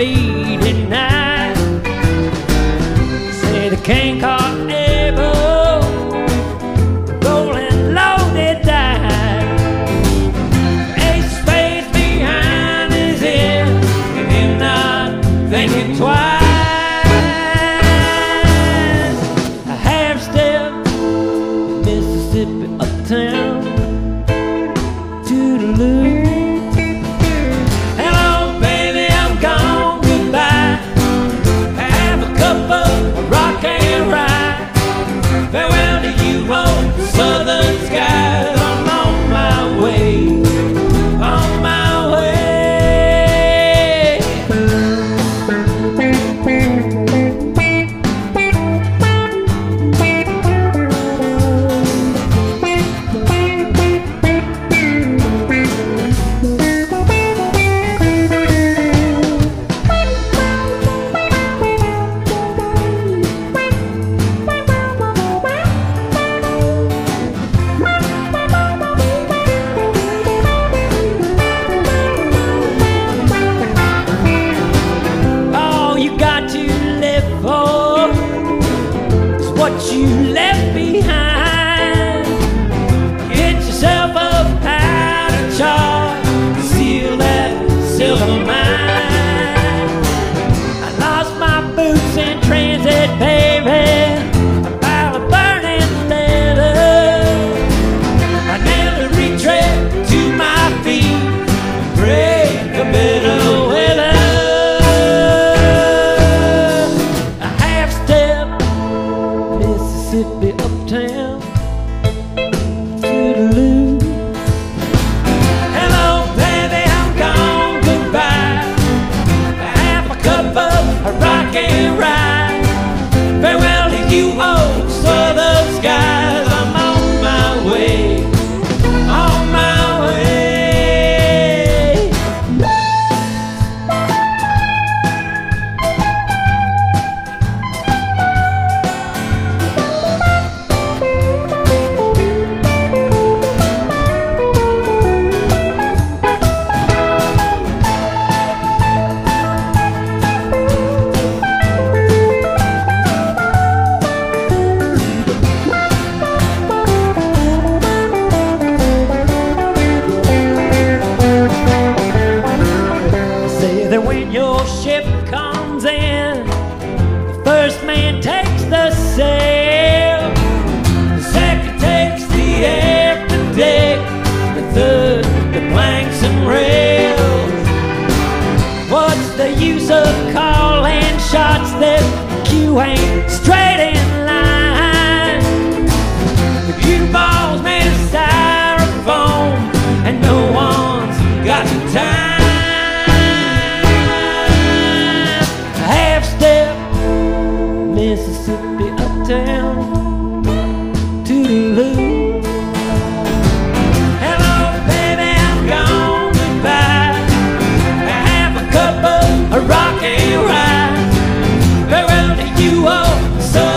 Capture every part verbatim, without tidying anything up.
be denied. Say the king caught able, rolling loaded died. Ace of spades behind his ear, and him not thinking twice. A half step, Mississippi, uptown, Toodleoo. Hello, baby, I'm gone, goodbye. Have a cup of rock and rye. Farewell to you, old southern skies. I'm on my way, on my way. What you left behind, get yourself a powder chart, seal that silver mine. I lost my boots in transit, baby, a pile of burning leather. I never retread to my feet, break a bit of weather. Mississippi, uptown, Toodleoo. Hello, baby, I'm gone, goodbye. Half a cup of rock and rye. Farewell to you, old southern skies. I'm on my way, on my way. When your ship comes in, the first man takes the sail, the second takes the after deck, the third the planks and rails. What's the use of calling shots that you ain't straight in line? The cue ball's made of styrofoam, and no one's got the time. Mississippi, uptown, Toodleoo. Hello, baby, I'm gone, goodbye. Have a cup of rock and rye. Farewell to you, oh, so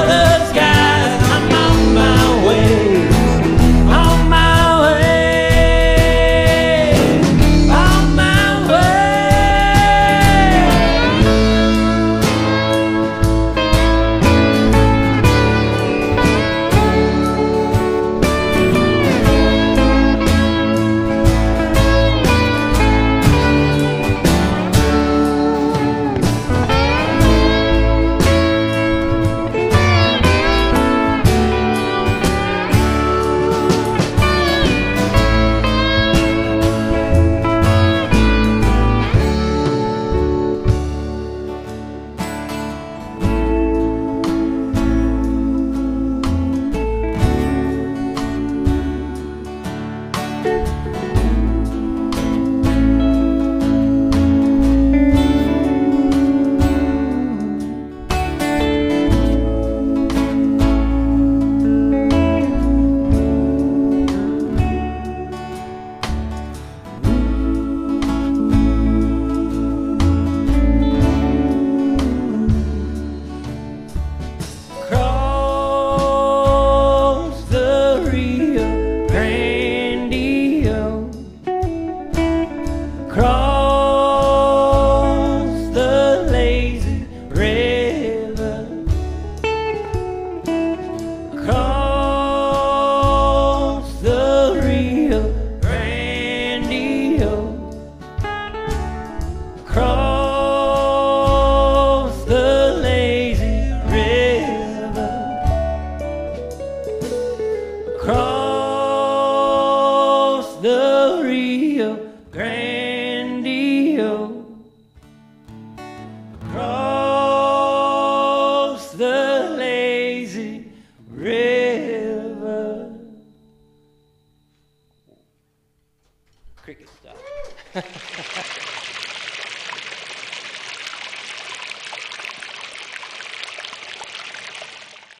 cricket stuff.